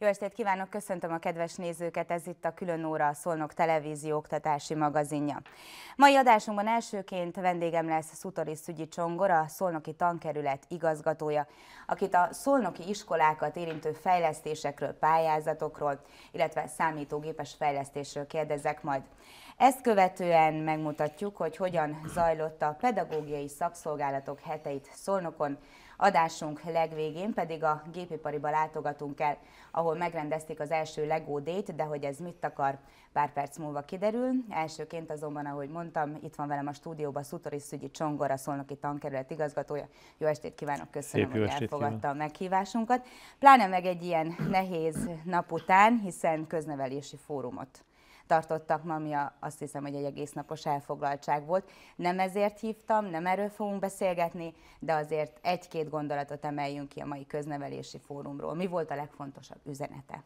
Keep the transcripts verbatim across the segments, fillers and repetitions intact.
Jó estét kívánok, köszöntöm a kedves nézőket, ez itt a Külön Óra, a Szolnok Televízió oktatási magazinja. Mai adásunkban elsőként vendégem lesz Szutori Szügyi Csongor, a Szolnoki Tankerület igazgatója, akit a szolnoki iskolákat érintő fejlesztésekről, pályázatokról, illetve számítógépes fejlesztésről kérdezek majd. Ezt követően megmutatjuk, hogy hogyan zajlott a pedagógiai szakszolgálatok heteit Szolnokon. Adásunk legvégén pedig a gépipariba látogatunk el, ahol megrendezték az első Lego Day-t, de hogy ez mit akar, pár perc múlva kiderül. Elsőként azonban, ahogy mondtam, itt van velem a stúdióban Szutori Szügyi Csongor, a Szolnoki Tankerület igazgatója. Jó estét kívánok, köszönöm, Szép hogy elfogadta a meghívásunkat. Pláne meg egy ilyen nehéz nap után, hiszen köznevelési fórumot tartottak ma, ami a, azt hiszem, hogy egy egész napos elfoglaltság volt. Nem ezért hívtam, nem erről fogunk beszélgetni, de azért egy-két gondolatot emeljünk ki a mai köznevelési fórumról. Mi volt a legfontosabb üzenete?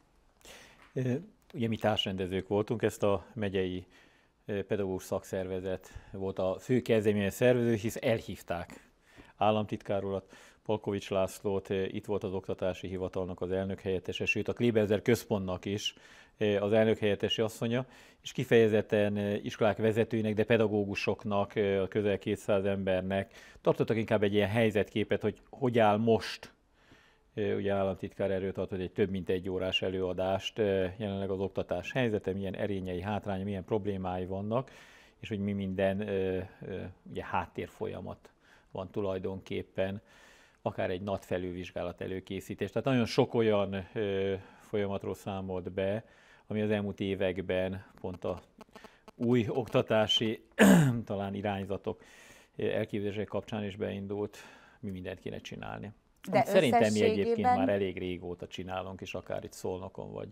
Ugye mi társrendezők voltunk, ezt a megyei pedagógus szakszervezet volt a fő kezdeményező szervező, hisz elhívták államtitkár urat, Polkovics Lászlót, itt volt az oktatási hivatalnak az elnökhelyettese, sőt a Kleberszer központnak is az elnökhelyettesi asszonya, és kifejezetten iskolák vezetőinek, de pedagógusoknak, közel kétszáz embernek tartottak inkább egy ilyen helyzetképet, hogy hogy áll most, ugye államtitkár erről tartott egy több mint egy órás előadást, jelenleg az oktatás helyzete, milyen erényei, hátránya, milyen problémái vannak, és hogy mi minden ugye, háttérfolyamat van tulajdonképpen, akár egy NAT felülvizsgálat előkészítés. Tehát nagyon sok olyan ö, folyamatról számolt be, ami az elmúlt években pont a új oktatási talán irányzatok elképzelések kapcsán is beindult, mi mindent kéne csinálni. De szerintem mi egyébként már elég régóta csinálunk, és akár itt Szolnokon, vagy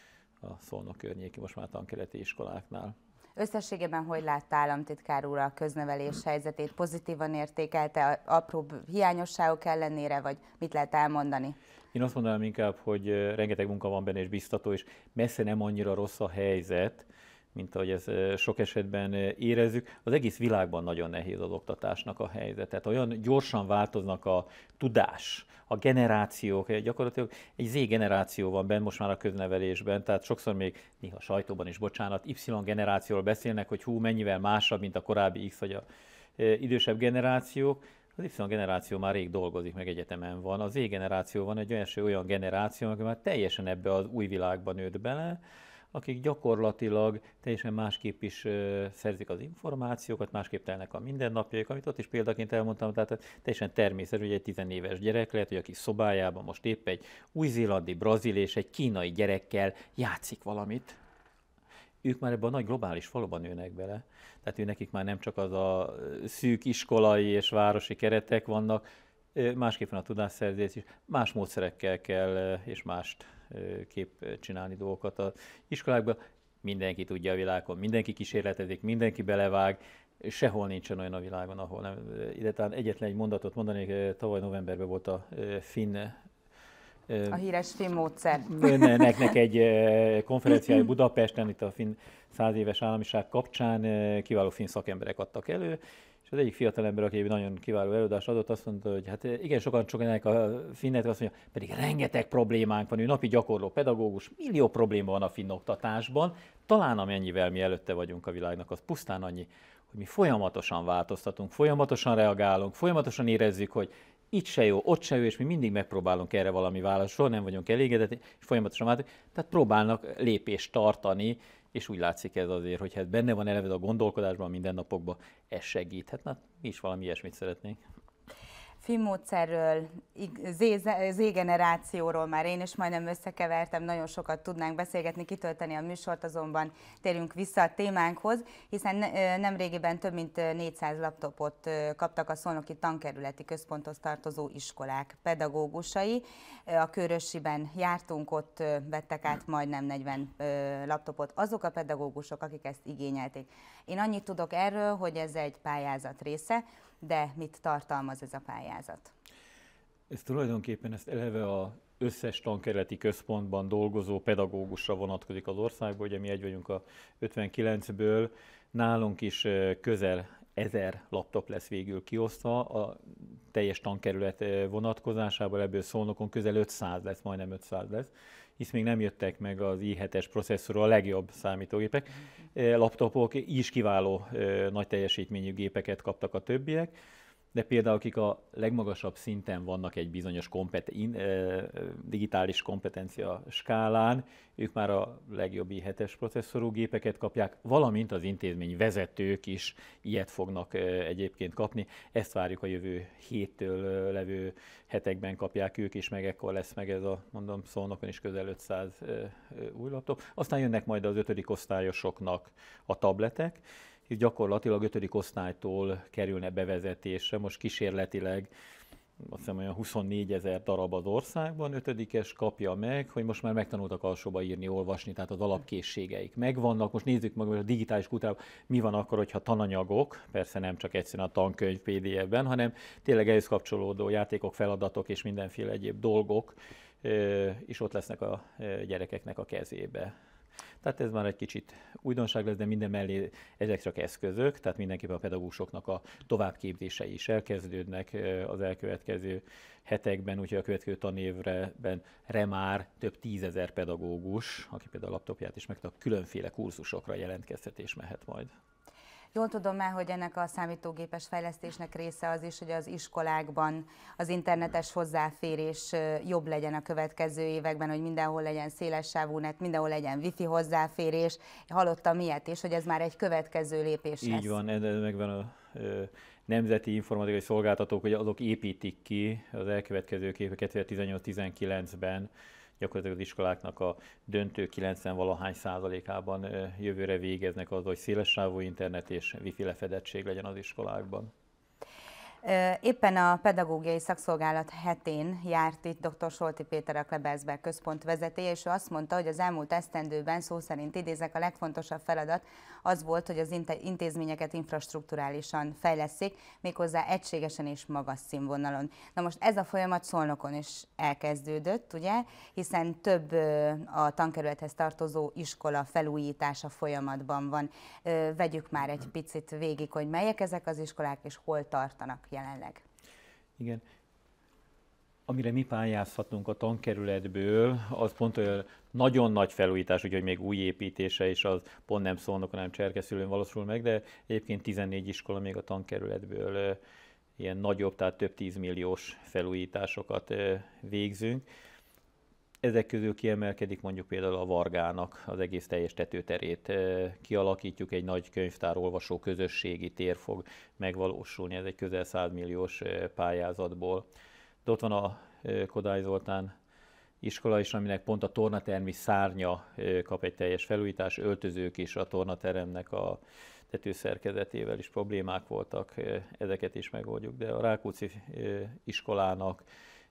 a Szolnok környéki, most már tankerületi iskoláknál. Összességében hogy látta államtitkár úr a köznevelés helyzetét? Pozitívan értékelte, apróbb hiányosságok ellenére, vagy mit lehet elmondani? Én azt mondanám inkább, hogy rengeteg munka van benne és biztató, és messze nem annyira rossz a helyzet, mint ahogy ez sok esetben érezzük. Az egész világban nagyon nehéz az oktatásnak a helyzet. Olyan gyorsan változnak a tudás, a generációk, gyakorlatilag egy Z-generáció van benne most már a köznevelésben, tehát sokszor még néha sajtóban is, bocsánat, Y-generációról beszélnek, hogy hú, mennyivel másabb, mint a korábbi X vagy a idősebb generációk. Az Y-generáció már rég dolgozik, meg egyetemen van. Az Z-generáció van egy olyan, olyan generáció, aki már teljesen ebbe az új világban nőtt bele, akik gyakorlatilag teljesen másképp is uh, szerzik az információkat, másképp telnek a mindennapjaik, amit ott is példaként elmondtam, tehát teljesen természetű, hogy egy tizenéves gyerek lehet, hogy aki szobájában most épp egy új-zélandi, brazil és egy kínai gyerekkel játszik valamit. Ők már ebben a nagy globális faluban nőnek bele, tehát ő nekik már nem csak az a szűk iskolai és városi keretek vannak, másképp van a tudásszerzés is, más módszerekkel kell és mást kép csinálni dolgokat az iskolákban. Mindenki tudja a világon, mindenki kísérletezik, mindenki belevág, sehol nincsen olyan a világon, ahol nem. Ide talán egyetlen egy mondatot mondanék, tavaly novemberben volt a finn A híres finn módszer. Nek egy konferenciája Budapesten, itt a finn száz éves államiság kapcsán kiváló finn szakemberek adtak elő, és az egyik fiatalember, aki nagyon kiváló előadást adott, azt mondta, hogy hát igen, sokan sokan a finnek, azt mondja, pedig rengeteg problémánk van, ő napi gyakorló pedagógus, millió probléma van a finn oktatásban, talán amennyivel mi előtte vagyunk a világnak, az pusztán annyi, hogy mi folyamatosan változtatunk, folyamatosan reagálunk, folyamatosan érezzük, hogy itt se jó, ott se jó, és mi mindig megpróbálunk erre valami választ, soha nem vagyunk elégedettek, és folyamatosan változunk, tehát próbálnak lépést tartani, és úgy látszik ez azért, hogy hát benne van eleve a gondolkodásban, a mindennapokban, ez segít. Hát na, mi is valami ilyesmit szeretnénk. Finn módszerről, Z-generációról már én is majdnem összekevertem, nagyon sokat tudnánk beszélgetni, kitölteni a műsort, azonban térjünk vissza a témánkhoz, hiszen nemrégiben több mint négyszáz laptopot kaptak a Szolnoki Tankerületi Központhoz tartozó iskolák pedagógusai. A Körösiben jártunk, ott vettek át majdnem negyven laptopot azok a pedagógusok, akik ezt igényelték. Én annyit tudok erről, hogy ez egy pályázat része, de mit tartalmaz ez a pályázat? Ez tulajdonképpen ezt eleve az összes tankerületi központban dolgozó pedagógusra vonatkozik az országban, ugye mi egy vagyunk a ötvenkilencből, nálunk is közel ezer laptop lesz végül kiosztva a teljes tankerület vonatkozásában, ebből Szolnokon közel ötszáz lesz, majdnem ötszáz lesz, hisz még nem jöttek meg az i hetes processzorú, a legjobb számítógépek. Laptopok is kiváló nagy teljesítményű gépeket kaptak a többiek, de például akik a legmagasabb szinten vannak egy bizonyos kompeten- in, e, digitális kompetencia skálán, ők már a legjobb i hetes processzorú gépeket kapják, valamint az intézmény vezetők is ilyet fognak e, egyébként kapni. Ezt várjuk a jövő héttől levő hetekben kapják ők is, meg ekkor lesz meg ez a, mondom, Szolnokon is közel ötszáz e, e, új laptop. Aztán jönnek majd az ötödik osztályosoknak a tabletek, és gyakorlatilag ötödik osztálytól kerülne bevezetésre. Most kísérletileg azt hiszem olyan huszonnégyezer darab az országban, ötödikes kapja meg, hogy most már megtanultak alsóba írni, olvasni, tehát az alapkészségeik megvannak. Most nézzük meg, hogy a digitális kultúrában mi van akkor, hogyha tananyagok, persze nem csak egyszerűen a tankönyv pé dé ef-ben, hanem tényleg ehhez kapcsolódó játékok, feladatok és mindenféle egyéb dolgok is ott lesznek a gyerekeknek a kezébe. Tehát ez már egy kicsit újdonság lesz, de minden mellé ezek csak eszközök, tehát mindenképpen a pedagógusoknak a továbbképzései is elkezdődnek az elkövetkező hetekben, úgyhogy a következő tanévben már több tízezer pedagógus, aki például a laptopját is megtap, különféle kurzusokra jelentkeztetés mehet majd. Jól tudom már, hogy ennek a számítógépes fejlesztésnek része az is, hogy az iskolákban az internetes hozzáférés jobb legyen a következő években, hogy mindenhol legyen szélessávú net, mindenhol legyen wifi hozzáférés. Hallottam ilyet is, hogy ez már egy következő lépés lesz. Így van, ez megvan a ö, nemzeti informatikai szolgáltatók, hogy azok építik ki az elkövetkező kétezer-tizennyolc-tizenkilencben gyakorlatilag az iskoláknak a döntő kilencven-valahány százalékában jövőre végeznek az, hogy szélessávú internet és wifi lefedettség legyen az iskolákban. Éppen a pedagógiai szakszolgálat hetén járt itt dr. Solti Péter, a Klebersberg központ vezetője, és ő azt mondta, hogy az elmúlt esztendőben, szó szerint idézek, a legfontosabb feladat az volt, hogy az intézményeket infrastrukturálisan fejlesszék, méghozzá egységesen és magas színvonalon. Na most ez a folyamat Szolnokon is elkezdődött, ugye, hiszen több a tankerülethez tartozó iskola felújítása folyamatban van. Vegyük már egy picit végig, hogy melyek ezek az iskolák és hol tartanak jelenleg. Igen. Amire mi pályázhatunk a tankerületből, az pont olyan nagyon nagy felújítás, úgyhogy még új építése is az pont nem Szolnokon, hanem Cserkészülőn valósul meg, de egyébként tizennégy iskola még a tankerületből ilyen nagyobb, tehát több tízmilliós felújításokat végzünk. Ezek közül kiemelkedik mondjuk például a Vargának az egész teljes tetőterét. Kialakítjuk, egy nagy könyvtár olvasó közösségi tér fog megvalósulni, ez egy közel száz milliós pályázatból. De ott van a Kodály Zoltán iskola is, aminek pont a tornatermi szárnya kap egy teljes felújítás, öltözők is, a tornateremnek a tetőszerkezetével is problémák voltak, ezeket is megoldjuk, de a Rákóczi iskolának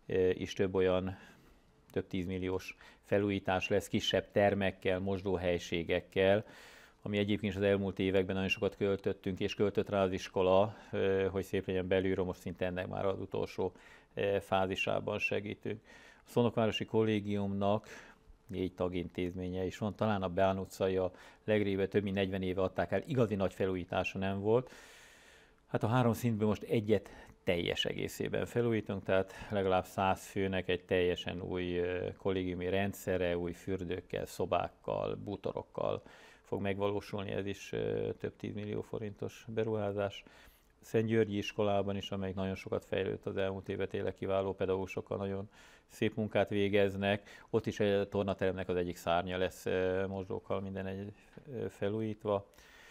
is több olyan több tízmilliós felújítás lesz, kisebb termekkel, mosdóhelyiségekkel, ami egyébként az elmúlt években nagyon sokat költöttünk, és költött rá az iskola, hogy szép legyen belülről, most szinte ennek már az utolsó fázisában segítünk. A Szolnokvárosi Kollégiumnak négy tagintézménye is van, talán a Beán utcai a legrégebben több mint negyven éve adták el, igazi nagy felújítása nem volt. Hát a három szintből most egyet teljes egészében felújítunk, tehát legalább száz főnek egy teljesen új kollégiumi rendszere, új fürdőkkel, szobákkal, bútorokkal fog megvalósulni, ez is több tízmillió forintos beruházás. Szentgyörgyi iskolában is, amelyik nagyon sokat fejlődött az elmúlt évet, tényleg kiváló pedagógusokkal nagyon szép munkát végeznek. Ott is a tornateremnek az egyik szárnya lesz mosdókkal minden egy felújítva.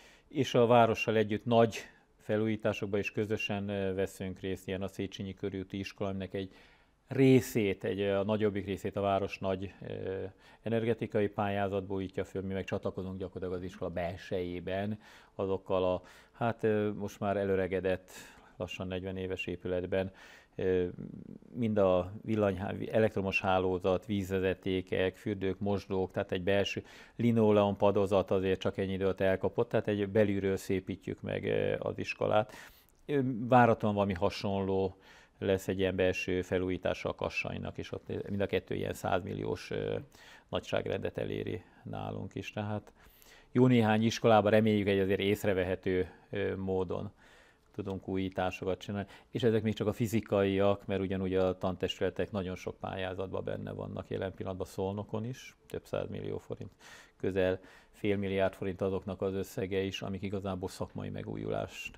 És a várossal együtt nagy felújításokban is közösen veszünk részt, ilyen a Széchenyi körúti iskola, aminek egy részét, egy, a nagyobbik részét a város nagy e, energetikai pályázatból újítja föl, mi meg csatlakozunk gyakorlatilag az iskola belsejében, azokkal a, hát e, most már előregedett, lassan negyven éves épületben, e, mind a villany, elektromos hálózat, vízvezetékek, fürdők, mosdók, tehát egy belső linoleum padozat azért csak ennyi időt elkapott, tehát egy belülről szépítjük meg az iskolát. Várhatóan valami hasonló lesz egy ilyen belső felújítása a Kassainak, és ott mind a kettő ilyen száz milliós nagyságrendet eléri nálunk is. Tehát jó néhány iskolában reméljük egy azért észrevehető módon tudunk újításokat csinálni. És ezek még csak a fizikaiak, mert ugyanúgy a tantestületek nagyon sok pályázatban benne vannak jelen pillanatban Szolnokon is, több száz millió forint, közel fél milliárd forint azoknak az összege is, amik igazából szakmai megújulást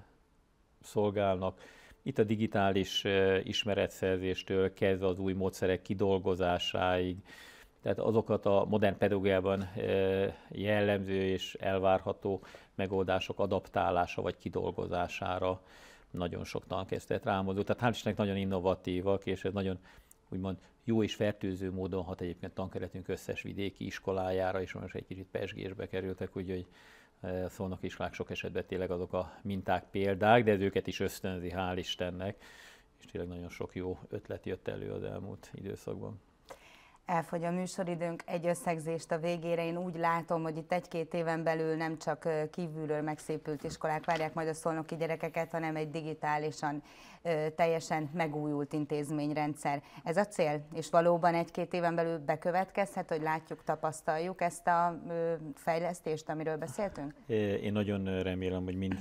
szolgálnak. Itt a digitális ismeretszerzéstől kezdve az új módszerek kidolgozásáig, tehát azokat a modern pedagógiában jellemző és elvárható megoldások adaptálása vagy kidolgozására nagyon sok tankezdet rámozó. Tehát hál' Istennek nagyon innovatívak, és ez nagyon úgymond jó és fertőző módon hat egyébként tankeretünk összes vidéki iskolájára, és most egy kicsit pezsgésbe kerültek, úgyhogy Szolnok iskolák sok esetben tényleg azok a minták, példák, de ez őket is ösztönzi, hál' Istennek, és tényleg nagyon sok jó ötlet jött elő az elmúlt időszakban. Elfogy a műsoridőnk, egy összegzést a végére. Én úgy látom, hogy itt egy-két éven belül nem csak kívülről megszépült iskolák várják majd a szolnoki gyerekeket, hanem egy digitálisan teljesen megújult intézményrendszer. Ez a cél? És valóban egy-két éven belül bekövetkezhet, hogy látjuk, tapasztaljuk ezt a fejlesztést, amiről beszéltünk? Én nagyon remélem, hogy mind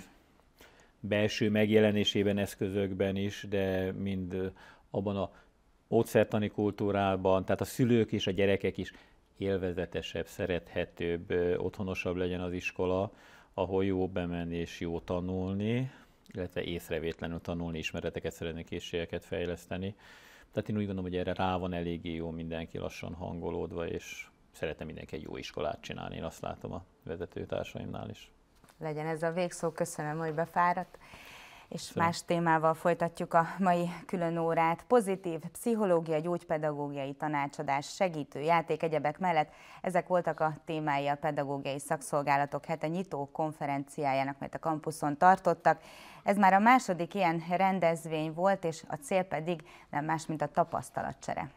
belső megjelenésében, eszközökben is, de mind abban a módszertani kultúrában, tehát a szülők és a gyerekek is élvezetesebb, szerethetőbb, otthonosabb legyen az iskola, ahol jó bemenni és jó tanulni, illetve észrevétlenül tanulni, ismereteket szerezni, készségeket fejleszteni. Tehát én úgy gondolom, hogy erre rá van eléggé jó mindenki lassan hangolódva, és szeretne mindenki egy jó iskolát csinálni. Én azt látom a vezetőtársaimnál is. Legyen ez a végszó, köszönöm, hogy befáradt. És Köszönöm. Más témával folytatjuk a mai külön órát. Pozitív pszichológia, gyógypedagógiai tanácsadás, segítő játék, egyebek mellett ezek voltak a témái a Pedagógiai Szakszolgálatok hete nyitó konferenciájának, mert a kampuszon tartottak. Ez már a második ilyen rendezvény volt, és a cél pedig nem más, mint a tapasztalatcsere.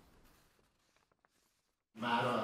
Már az,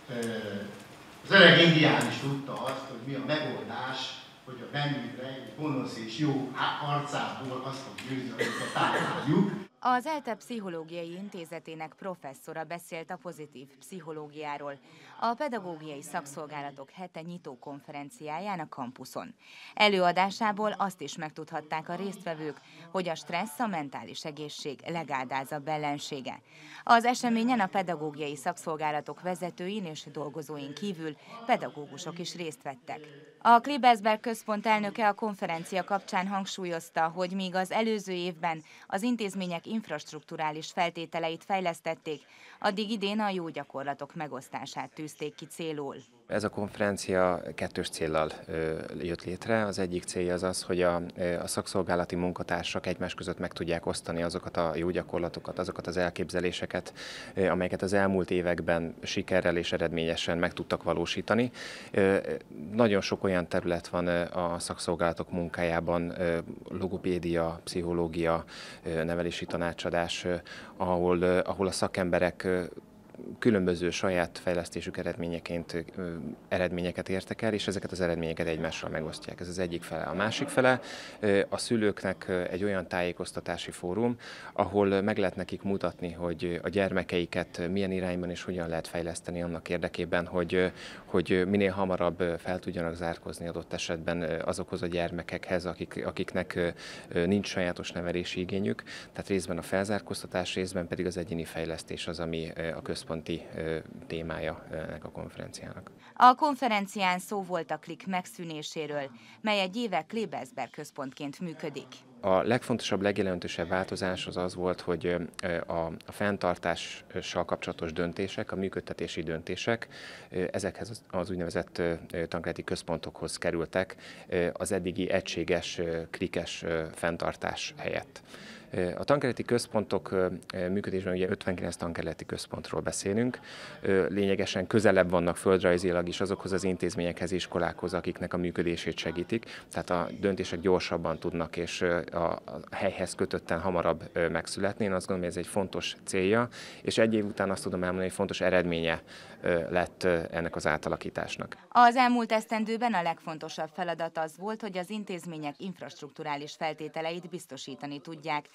az öreg indián is tudta azt, hogy mi a megoldás, hogy a bennünkre egy gonosz és jó arcából azt fog győzni, amit találjuk. Az ELTE Pszichológiai Intézetének professzora beszélt a pozitív pszichológiáról a Pedagógiai Szakszolgálatok hete nyitó konferenciáján a kampuszon. Előadásából azt is megtudhatták a résztvevők, hogy a stressz a mentális egészség legáldázabb ellensége. Az eseményen a pedagógiai szakszolgálatok vezetőin és dolgozóin kívül pedagógusok is részt vettek. A Klebersberg Központ elnöke a konferencia kapcsán hangsúlyozta, hogy míg az előző évben az intézmények infrastrukturális feltételeit fejlesztették, addig idén a jó gyakorlatok megosztását tűzték ki célul. Ez a konferencia kettős céllal jött létre. Az egyik célja az az, hogy a, a szakszolgálati munkatársak egymás között meg tudják osztani azokat a jó gyakorlatokat, azokat az elképzeléseket, amelyeket az elmúlt években sikerrel és eredményesen meg tudtak valósítani. Nagyon sok olyan terület van a szakszolgálatok munkájában, logopédia, pszichológia, nevelési tanácsadás, ahol, ahol a szakemberek különböző saját fejlesztésük eredményeként eredményeket értek el, és ezeket az eredményeket egymással megosztják. Ez az egyik fele. A másik fele a szülőknek egy olyan tájékoztatási fórum, ahol meg lehet nekik mutatni, hogy a gyermekeiket milyen irányban és hogyan lehet fejleszteni annak érdekében, hogy, hogy minél hamarabb fel tudjanak zárkózni adott esetben azokhoz a gyermekekhez, akik, akiknek nincs sajátos nevelési igényük. Tehát részben a felzárkóztatás, részben pedig az egyéni fejlesztés az, ami a központi témája ennek a konferenciának. A konferencián szó volt a klik megszűnéséről, mely egy éve Klebersberg központként működik. A legfontosabb, legjelentősebb változás az az volt, hogy a, a fenntartással kapcsolatos döntések, a működtetési döntések, ezekhez az úgynevezett tankereti központokhoz kerültek az eddigi egységes, klikes fenntartás helyett. A tankereti központok működésben ugye ötvenkilenc tankereti központról beszélünk. Lényegesen közelebb vannak földrajzilag is azokhoz az intézményekhez, iskolákhoz, akiknek a működését segítik. Tehát a döntések gyorsabban tudnak és a helyhez kötötten hamarabb megszületni. Én azt gondolom, hogy ez egy fontos célja, és egy év után azt tudom elmondani, hogy fontos eredménye lett ennek az átalakításnak. Az elmúlt esztendőben a legfontosabb feladat az volt, hogy az intézmények infrastrukturális feltételeit biztosítani tudják,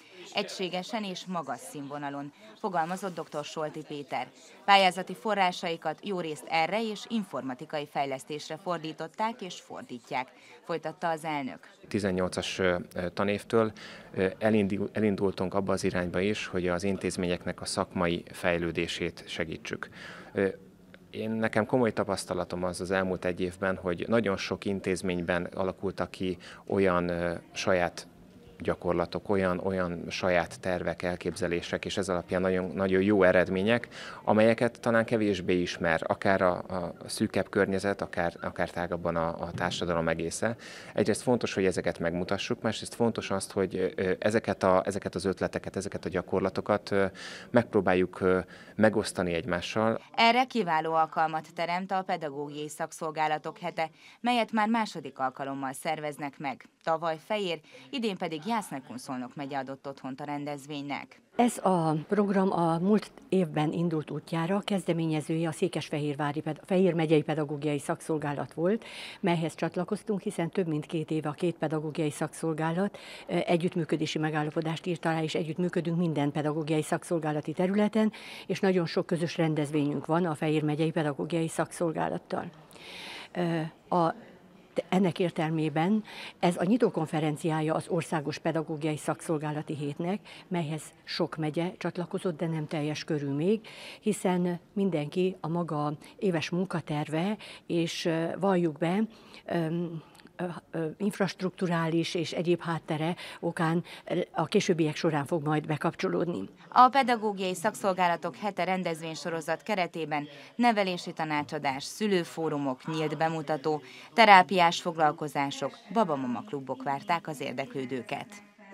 Egységesen és magas színvonalon, fogalmazott dr. Solti Péter. Pályázati forrásaikat jó részt erre és informatikai fejlesztésre fordították és fordítják, folytatta az elnök. tizennyolcas tanévtől elindultunk abba az irányba is, hogy az intézményeknek a szakmai fejlődését segítsük. Én nekem komoly tapasztalatom az az elmúlt egy évben, hogy nagyon sok intézményben alakultak ki olyan saját gyakorlatok, olyan, olyan saját tervek, elképzelések, és ez alapján nagyon, nagyon jó eredmények, amelyeket talán kevésbé ismer, akár a, a szűkebb környezet, akár, akár tágabban a, a társadalom egésze. Egyrészt fontos, hogy ezeket megmutassuk, másrészt fontos azt, hogy ezeket, a, ezeket az ötleteket, ezeket a gyakorlatokat megpróbáljuk megosztani egymással. Erre kiváló alkalmat teremt a Pedagógiai Szakszolgálatok hete, melyet már második alkalommal szerveznek meg. Tavaly Fejér, idén pedig Jász-Nagykun-Szolnok megye adott otthont a rendezvénynek. Ez a program a múlt évben indult útjára, kezdeményezője a Székesfehérvári Fejér megyei pedagógiai szakszolgálat volt, melyhez csatlakoztunk, hiszen több mint két éve a két pedagógiai szakszolgálat együttműködési megállapodást írt alá, és együttműködünk minden pedagógiai szakszolgálati területen, és nagyon sok közös rendezvényünk van a Fejér megyei pedagógiai szakszolgálattal. A Ennek értelmében ez a nyitókonferenciája az Országos Pedagógiai Szakszolgálati Hétnek, melyhez sok megye csatlakozott, de nem teljes körű még, hiszen mindenki a maga éves munkaterve, és valljuk be, infrastrukturális és egyéb háttere okán a későbbiek során fog majd bekapcsolódni. A Pedagógiai Szakszolgálatok hete rendezvénysorozat keretében nevelési tanácsadás, szülőfórumok, nyílt bemutató, terápiás foglalkozások, babamama klubok várták az érdeklődőket.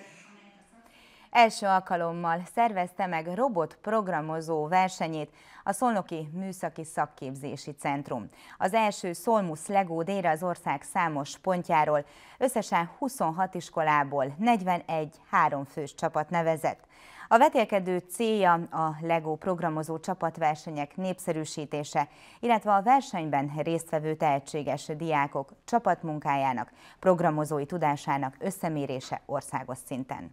Első alkalommal szervezte meg robotprogramozó versenyét a Szolnoki Műszaki Szakképzési Centrum. Az első Solmus Lego Day-re az ország számos pontjáról összesen huszonhat iskolából negyvenegy háromfős csapat nevezett. A vetélkedő célja a Lego programozó csapatversenyek népszerűsítése, illetve a versenyben résztvevő tehetséges diákok csapatmunkájának, programozói tudásának összemérése országos szinten.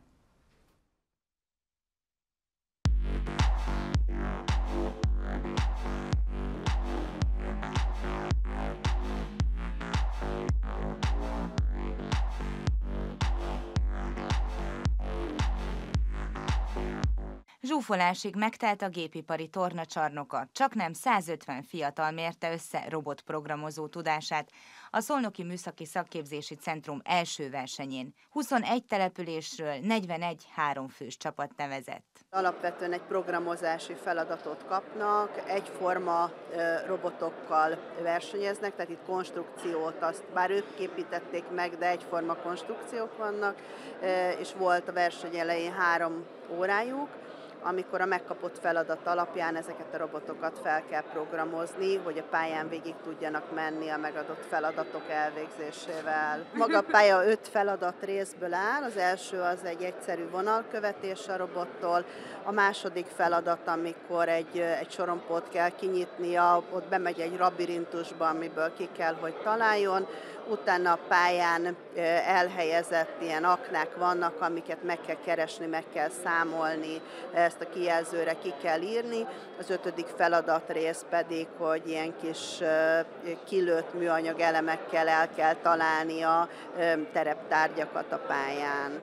Zsúfolásig megtelt a gépipari tornacsarnoka, csaknem százötven fiatal mérte össze robotprogramozó tudását a Szolnoki Műszaki Szakképzési Centrum első versenyén. huszonegy településről negyvenegy háromfős csapat nevezett. Alapvetően egy programozási feladatot kapnak, egyforma robotokkal versenyeznek, tehát itt konstrukciót, azt bár ők képítették meg, de egyforma konstrukciók vannak, és volt a verseny elején három órájuk, amikor a megkapott feladat alapján ezeket a robotokat fel kell programozni, hogy a pályán végig tudjanak menni a megadott feladatok elvégzésével. Maga a pálya öt feladat részből áll, az első az egy egyszerű vonalkövetés a robottól, a második feladat, amikor egy, egy sorompót kell kinyitnia, ott bemegy egy labirintusba, amiből ki kell, hogy találjon, utána a pályán elhelyezett ilyen aknák vannak, amiket meg kell keresni, meg kell számolni, ezt a kijelzőre ki kell írni. Az ötödik feladat rész pedig, hogy ilyen kis kilőtt műanyag elemekkel el kell találni a tereptárgyakat a pályán.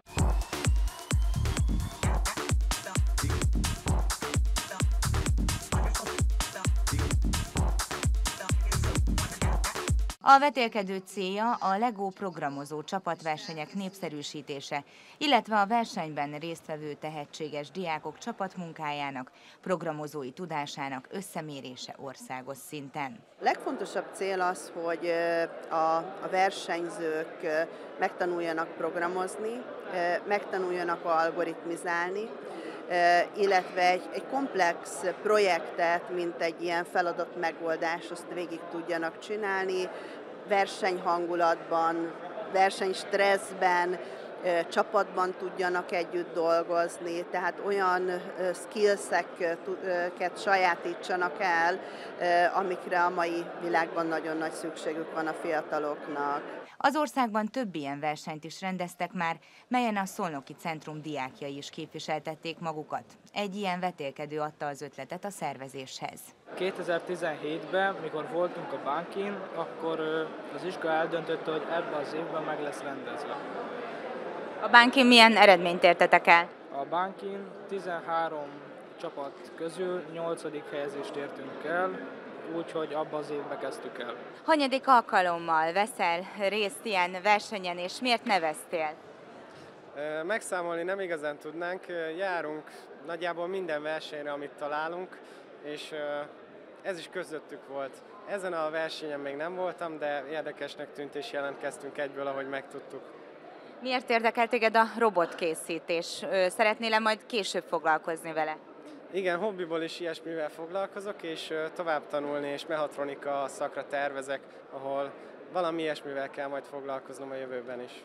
A vetélkedő célja a Lego programozó csapatversenyek népszerűsítése, illetve a versenyben résztvevő tehetséges diákok csapatmunkájának, programozói tudásának összemérése országos szinten. A legfontosabb cél az, hogy a, a versenyzők megtanuljanak programozni, megtanuljanak algoritmizálni, illetve egy, egy komplex projektet, mint egy ilyen feladat megoldás, azt végig tudjanak csinálni, versenyhangulatban, versenystresszben, csapatban tudjanak együtt dolgozni, tehát olyan skillseket sajátítsanak el, amikre a mai világban nagyon nagy szükségük van a fiataloknak. Az országban több ilyen versenyt is rendeztek már, melyen a Szolnoki Centrum diákjai is képviseltették magukat. Egy ilyen vetélkedő adta az ötletet a szervezéshez. kétezer-tizenhétben, mikor voltunk a Bankin, akkor az iskola eldöntötte, hogy ebben az évben meg lesz rendezve. A Bankin milyen eredményt értetek el? A Bankin tizenhárom csapat közül nyolcadik helyezést értünk el, úgyhogy abban az évben kezdtük el. Hanyadik alkalommal veszel részt ilyen versenyen, és miért neveztél? Megszámolni nem igazán tudnánk, járunk nagyjából minden versenyre, amit találunk, és ez is közöttük volt. Ezen a versenyen még nem voltam, de érdekesnek tűnt, és jelentkeztünk egyből, ahogy megtudtuk. Miért érdekel téged a robotkészítés? Szeretnél-e majd később foglalkozni vele? Igen, hobbiból is ilyesmivel foglalkozok, és tovább tanulni, és mechatronika szakra tervezek, ahol valami ilyesmivel kell majd foglalkoznom a jövőben is.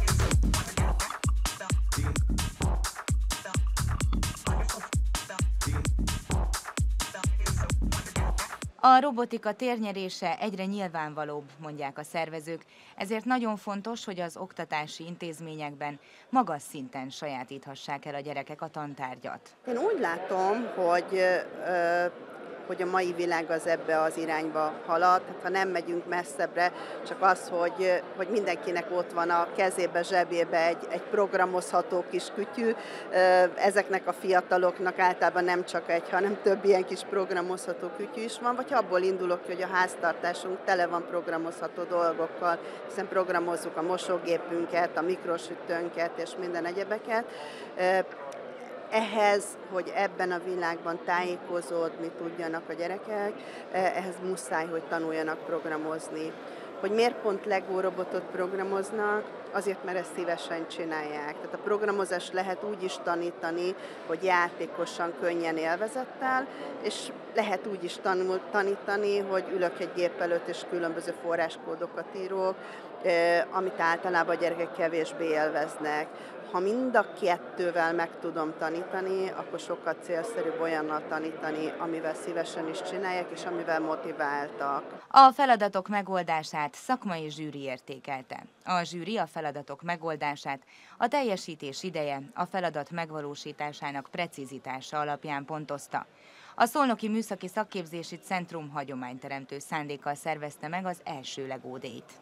A robotika térnyerése egyre nyilvánvalóbb, mondják a szervezők, ezért nagyon fontos, hogy az oktatási intézményekben magas szinten sajátíthassák el a gyerekek a tantárgyat. Én úgy látom, hogy, hogy a mai világ az ebbe az irányba halad, ha nem megyünk messzebbre, csak az, hogy, hogy mindenkinek ott van a kezébe, zsebébe egy, egy programozható kis kütyű. Ezeknek a fiataloknak általában nem csak egy, hanem több ilyen kis programozható kütyű is van, vagy abból indulok, hogy a háztartásunk tele van programozható dolgokkal, hiszen programozzuk a mosógépünket, a mikrosütőnket és minden egyebeket. Ehhez, hogy ebben a világban tájékozódni tudjanak a gyerekek, ehhez muszáj, hogy tanuljanak programozni. Hogy miért pont Lego robotot programoznak? Azért, mert ezt szívesen csinálják. Tehát a programozást lehet úgy is tanítani, hogy játékosan, könnyen, élvezettel, és lehet úgy is tanul, tanítani, hogy ülök egy gép előtt, és különböző forráskódokat írok, amit általában a gyerekek kevésbé élveznek. Ha mind a kettővel meg tudom tanítani, akkor sokkal célszerűbb olyannal tanítani, amivel szívesen is csinálják, és amivel motiváltak. A feladatok megoldását szakmai zsűri értékelte. A zsűri a feladatok megoldását a teljesítés ideje, a feladat megvalósításának precizitása alapján pontozta. A Szolnoki Műszaki Szakképzési Centrum hagyományteremtő szándékkal szervezte meg az első Lego Day-t.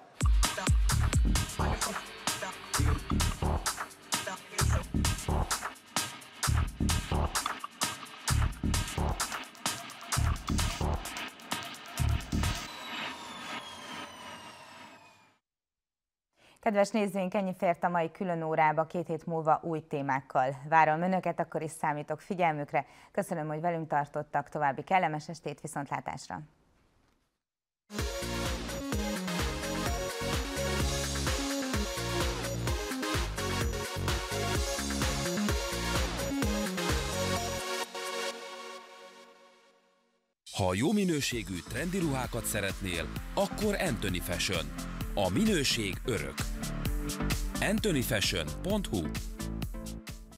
Kedves nézőink, ennyi fért a mai külön órába, két hét múlva új témákkal várom önöket, akkor is számítok figyelmükre. Köszönöm, hogy velünk tartottak, további kellemes estét, viszontlátásra! Ha jó minőségű trendi ruhákat szeretnél, akkor Anthony Fashion. A minőség örök. anthony fashion pont hu